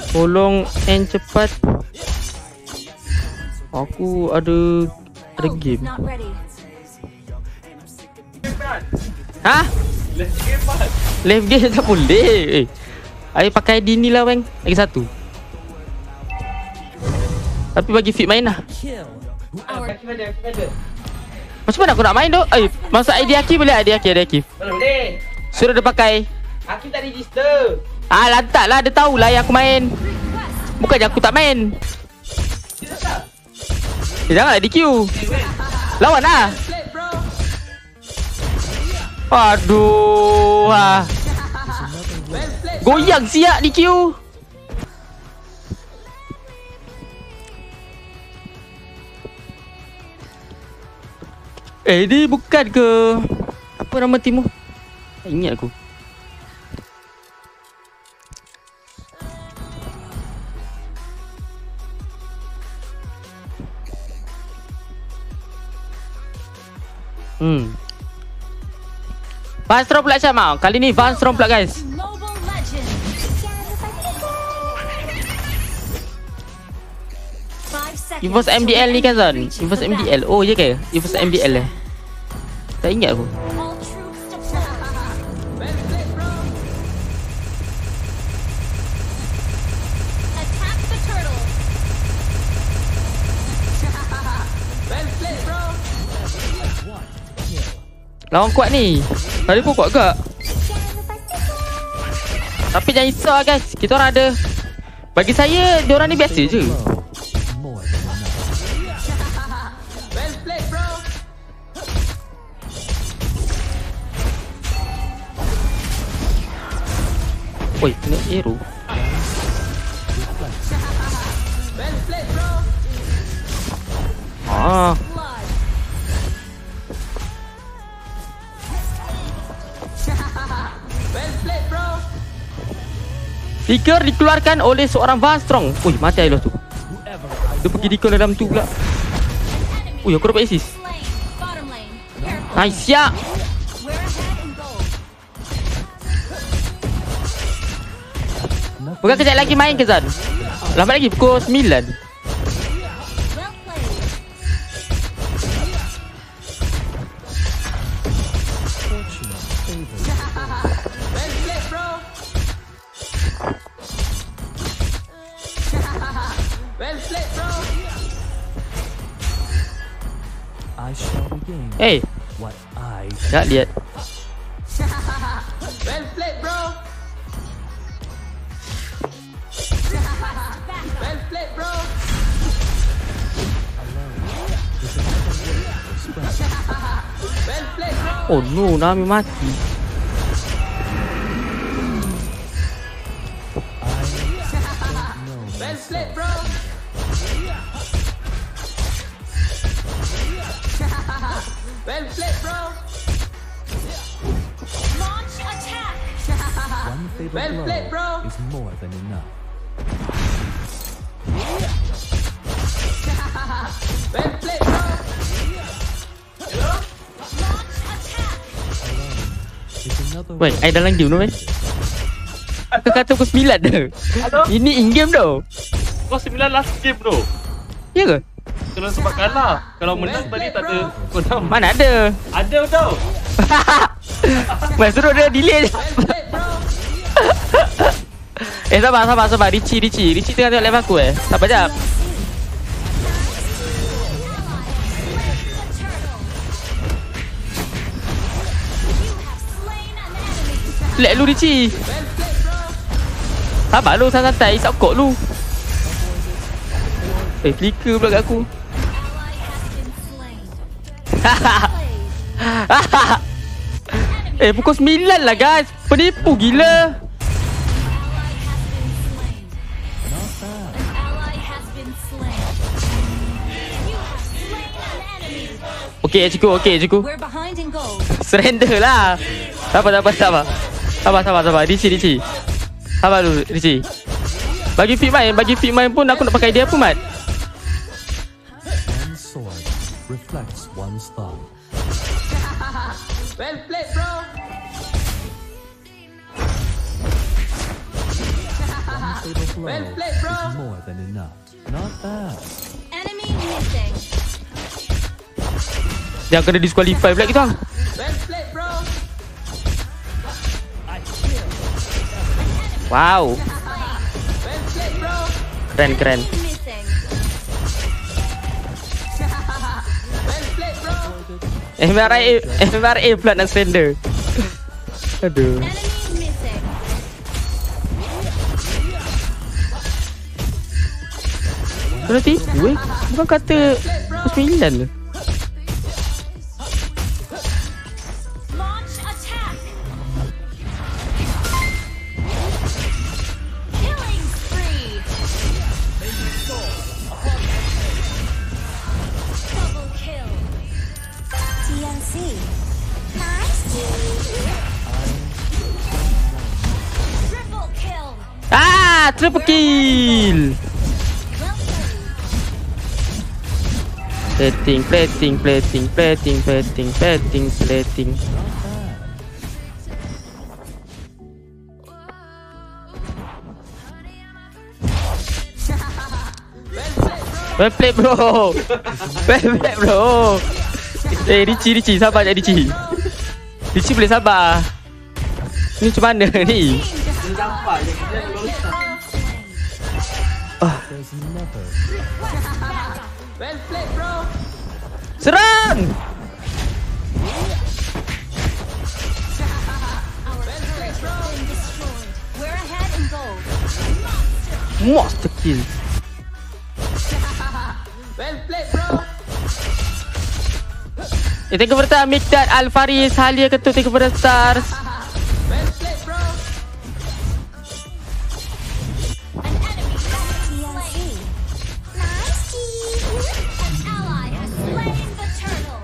Tolong end cepat. Aku ada game. Hah? Left game tak boleh. Ayo pakai ID ni lah bang. Lagi satu. Tapi bagi fit main lah. Macam mana aku nak main tu? Masuk ID Aki boleh? ID Aki. Boleh. Suruh dia pakai. Aki tak register. Lantak lah. Dia tahulah yang aku main. Bukannya aku tak main. Janganlah DQ. Lawan lah. Aduh. Goyang siap DQ. Ni bukan ke apa nama timu? Tak ingat aku. Vanstrom pula Syam. Kali ni Vanstrom pula guys. Evos MDL ni kan Zon? Evos MDL. Oh ya ke? Evos MDL tak ingat aku. Lawan kuat ni. Tadi pun kuat ke? Tapi jangan risau guys. Kita orang ada. Bagi saya diorang ni biasa je. Oi, kena arrow. Flicker dikeluarkan oleh seorang Vanstrong. Ui, mati Ailos tu. Dia pergi decon dalam tu pula. Ui, aku dapat assist. Nice, siap. Bukan kejap lagi main ke Zan? Lambat lagi pukul 9. Tak lihat. Well played, bro. Well played, bro. Well played, bro. Oh no, Nami mati. Well played, bro. Well played, bro. Launch attack. One fatal Well played, bro. is more than enough. Well played, bro. Launch attack. Is another Wait, I dalam game tu kan? Aku kata pukul 9 dah. Ini in game tau. Kau 9 last game bro. Ya ke? Kalau sebab kalah. Kalau menang tadi tak ada kau Mana ada? Ada tau. Mas suruh dia delay je. Sabar. Richie tengah tengok live aku Sabar jap. Select lu Richie. Sabar lu, santai-santai. Isap kok lu. Flicker pula kat aku. Pukul 9 lah guys. Penipu gila. Okay cikgu. Surrender lah. Sabar. Richie. Sabar dulu Richie. Bagi fit main pun aku nak pakai dia apa mat? one sword reflects one's thought. Well played, bro. One fatal blow Well played, bro. is more than enough. Not bad. Enemy missing. Jangan kena disqualify pula kita. Well played, bro. Wow. Well played, bro. Keren. Missing. Well played, bro. MRA pula nak surrender. Aduh. Enemy missing. Kena tipu Bukan kata 9 tu. Launch attack. Killing spree. Double kill. TNC. Nice. Triple kill. Triple kill. Well played. Plating. Well played bro. Richie sabar je Richie boleh sabar. Ni macam mana ni? There's never Well played, bro. Serang! Our turret has been destroyed. We're ahead in gold. Monster kill. Well played, bro. Thank you for the Mikdad Al-Faris Halia Ketua. Thank you for the stars. Well played, bro. An enemy has been slain. Nice. An ally has slain the turtle.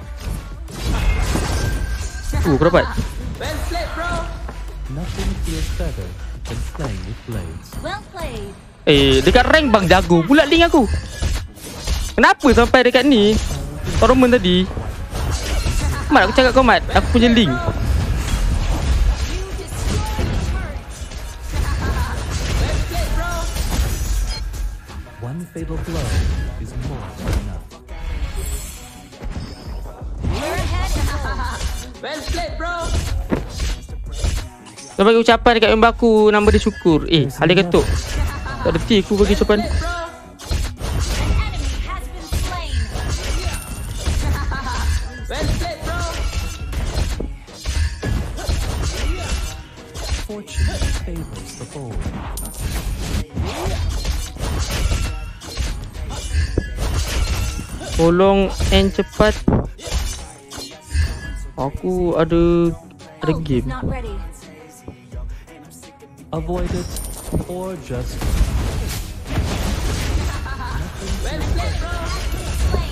Kau dapat. Well played, bro. nothing feels better than playing with blades. Well played. Dekat rank bang jago pula link aku. Kenapa sampai dekat ni? Tournament tadi. Mat aku cakap kau Mat, aku punya link. You destroyed the turret. Well played, bro. One fatal blow is more than enough. We're ahead in gold. Well played, bro. Kau bagi ucapan dekat member aku, nama dia Syukur. Halia Ketua. Tak ada aku bagi ucapan. Bro. An enemy has been slain. Well played, bro. Fortune favors the bold. Tolong end cepat. Aku ada game. Not ready. Avoid it or just Well played, bro. Slain.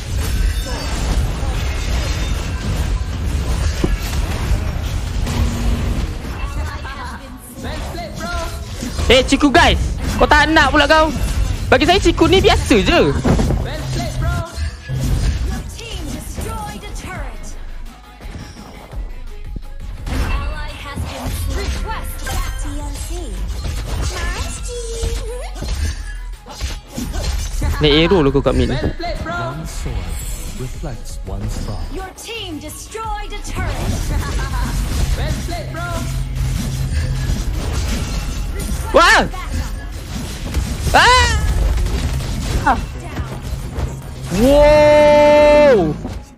Well played, bro. Ciku guys, kau tak nak pula kau. Bagi saya Ciku ni biasa je. Well played, bro. Your team destroyed a turret. An ally has been request back TNC. Nice team. Naik arrow lah kau kat mid. Well played, bro. one sword reflects one's thought. Your team destroyed a turret. Well played, bro. Wah! Wow!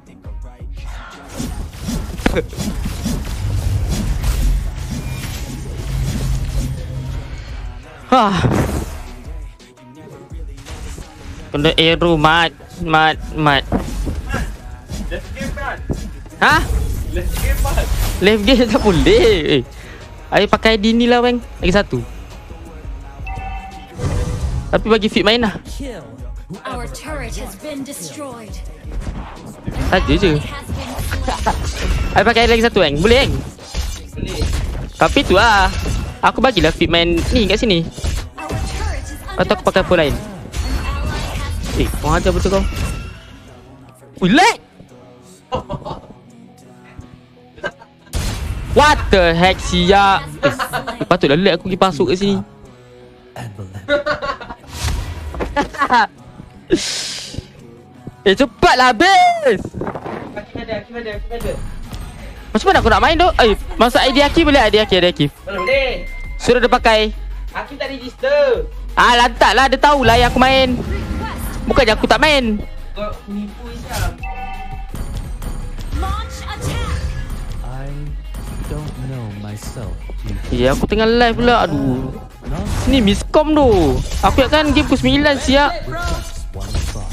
Kena arrow mat. Let's game kan? Ha? Let's game kan? Left game tak boleh. Ayo pakai ID ni lah bang. Lagi satu. Tapi bagi fit main lah. Our turret has been destroyed. Saja je. Has been slain. Ayo pakai lagi satu bang. Boleh bang? Boleh. Tapi tu lah. Aku bagilah fit main ni kat sini. Our turret is under Atau aku pakai full line. An ally has Kau ajar betul kau. Ui lag. What the heck siap. Patutlah lag aku pergi masuk kat sini. Cepatlah habis. Macam mana aku nak main tu? Masuk ID Aki boleh? ID Aki. Boleh. Suruh dia pakai. Aki tak register. Lantak lah. Dia tahulah yang aku main. Bukannya aku tak main. Kau nipu Isyam. Launch attack. I don't know myself. Aku tengah live pula. Aduh. Ni miscom tu. Aku ingatkan game pukul 9 siap. One thought.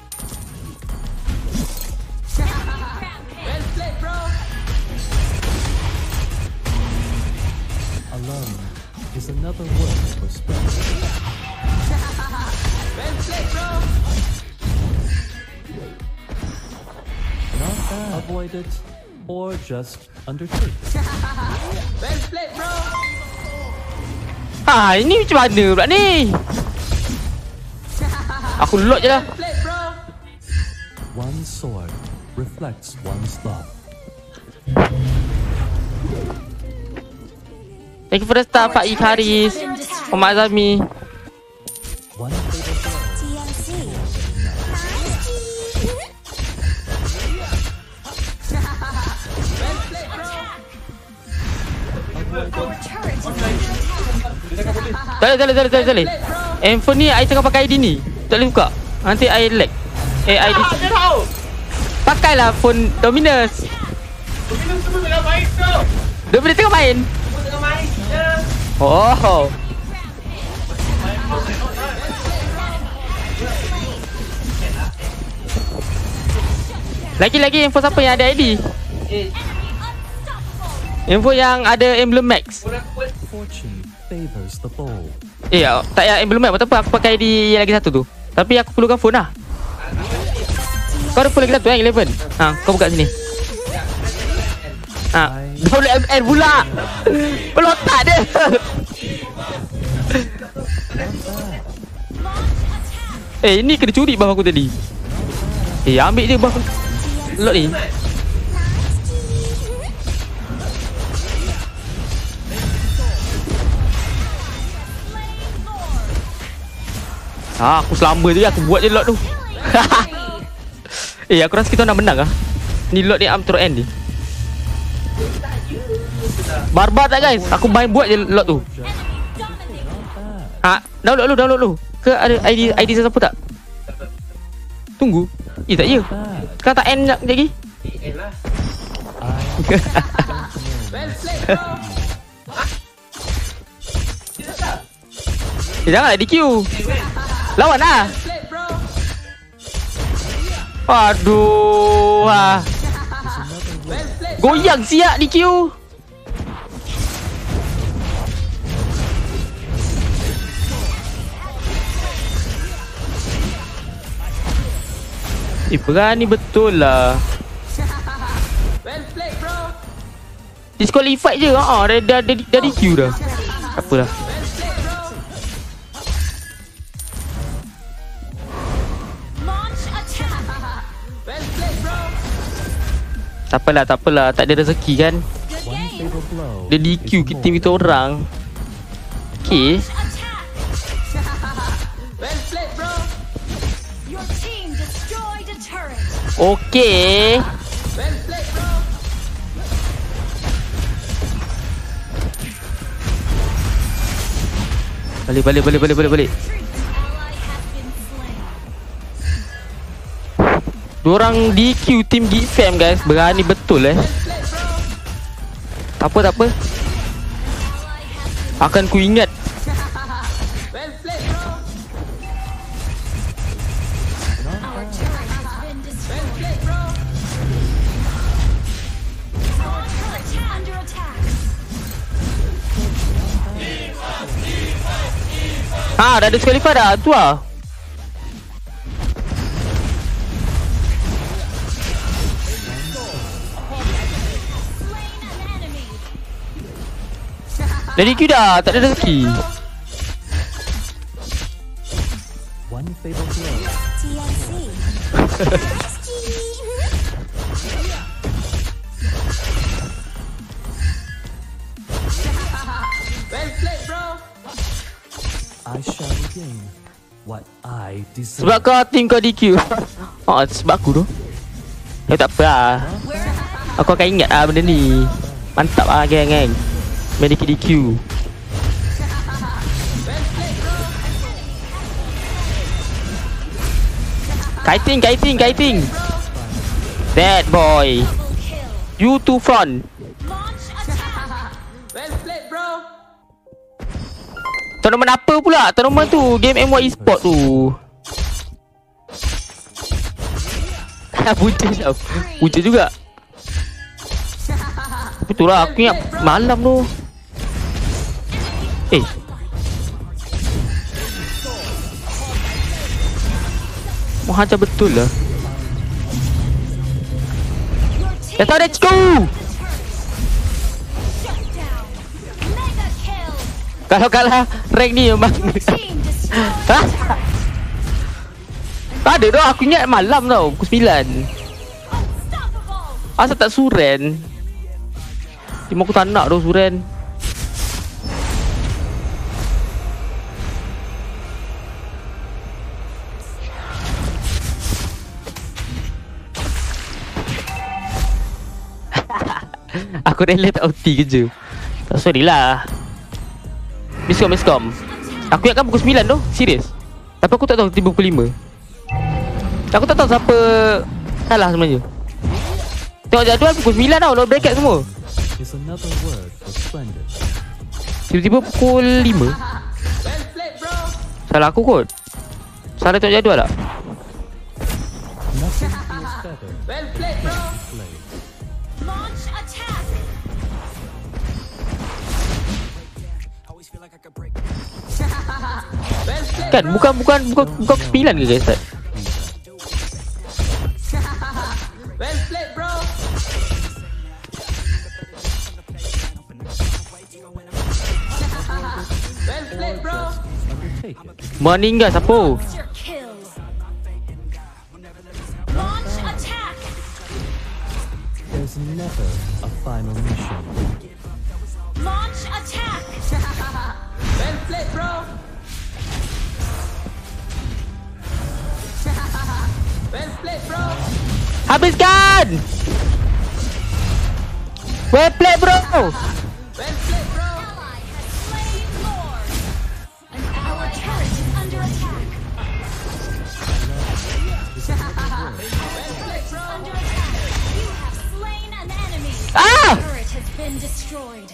Alone is another word for strength. Not avoid it or just undertake it. Ini macam mana pula ni? Aku load je lah. One sword reflects one's thought. Thank you for the star, Pak Haris, Muhammad Azami. One fatal blow. TNC. Our turret is under attack. Tak boleh. Handphone ni, I tengah pakai ID ni. Tak boleh buka. Nanti I lag. ID. Pakailah phone Dominus. Dominus tu tengah main tu. Dominus tengah main. Tengah main je. Oh. Lagi info siapa yang ada ID? Info yang ada emblem max. Fortune favors the bold. Tak payah emblem max. Tak apa, aku pakai ID yang lagi satu tu. Tapi aku perlukan phone lah. Kau ada phone lagi satu 11. Kau buka sini. Download MN pula. Pelotak dia. Ini kena curi buff aku tadi. Ambil je buff lot ni. Aku selamba je aku buat je lot tu. Aku rasa kita nak menang lah. Ni lot ni terus end ni. Barbar tak guys? Aku main buat je lot tu. Download lu. Ke ada ID siapa tak? Tunggu. Tak ya. Kau tak end sekejap lagi? End lah. Janganlah DQ. Lawan lah. Aduh. Goyang siap DQ. Berani betul lah. Disqualified je. Dah DQ dah. Apalah. Tak apalah. Tak ada rezeki kan. Dia DQ tim kita orang. Okay. Okay. Balik. Diorang DQ tim Geek Fam guys. Berani betul Tak apa. Akan ku ingat. Dah disqualify dah. Tu lah. Dari Q dah. Tak ada rezeki. One fatal blow. TNC. I I shall regain what I deserve. Sebab kau team kau DQ. Oh, sebab aku tu. Ya tak apa lah. Aku akan ingat lah benda ni. Mantap lah geng. Main DQ. Kiting. That boy. You to front. Launch attack. Well played bro. Tournament apa pula? Tournament tu game MY Esport tu. Punca juga. Betul lah, aku ingat malam tu. Mau hajar betul lah. Your team Dah tahu let's go. shut down. Mega kill. Kalau kalah rank ni memang Team destroyed. tak ada dah, aku ingat malam tau, pukul 9. Unstoppable. Asal tak suren. Cuma aku tak nak dah suren. Aku rela tak OT kerja. Tak, sorry lah. Miskom. Aku ingatkan pukul 9 tu. Serius. Tapi aku tak tahu tiba pukul 5. Aku tak tahu siapa kalah sebenarnya. Tengok jadual pukul 9 tau. Load bracket semua. Is another word for splendid. Tiba-tiba pukul 5. Well played bro. Salah aku kot. Salah tengok jadual tak? Nothing feels better Well played bro. than play. Launch attack. Well played. Kan bukan 9 ke guys? Well played bro. Well played bro. Undertaken. Morning guys, apa? Monster kill. Launch attack. There's never a final mission. Launch attack. Well played bro. Well played bro. Habiskan! Well played bro! Well played bro. Ally has slain Lord. Our turret is under attack. Under attack. You have slain an enemy. Ah! Turret has been destroyed.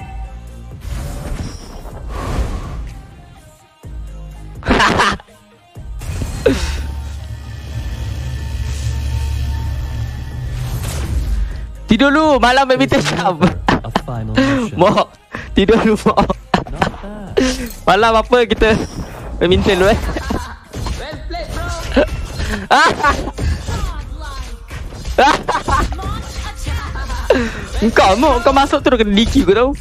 Tidur dulu, malam badminton jam. A final mission. Mok, tidur dulu mok. Not bad. Malam apa kita badminton dulu Well played bro. Godlike. Launch attack. Kau mok, kau masuk tu kena DQ kau tahu.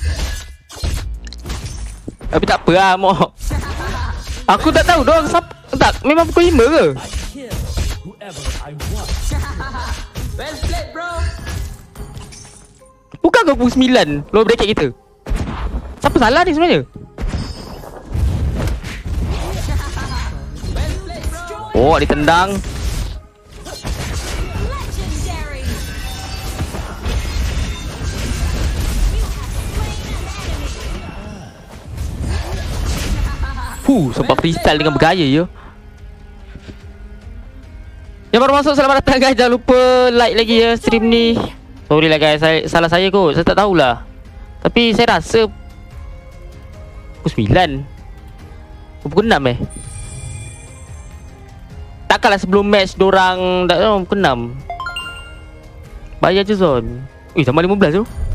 Tapi tak apa lah mok. Aku tak tahu dong, tak, memang pukul 5 ke? Kill whoever I want. Well played bro. Bukan ke pukul 9 low bracket kita? Siapa salah ni sebenarnya? Well played bro. Oh, ditendang. Legendary. You have slain an enemy. Sebab freestyle dengan bergaya je. Yang baru masuk, selamat datang guys. Jangan lupa like lagi ya stream ni. Sorry lah guys, salah saya kot. Saya tak tahulah. Tapi saya rasa pukul 9 pukul 6 Takkanlah sebelum match dorang tak tahu pukul 6. Bayar je Zon. Tambah 15 tu.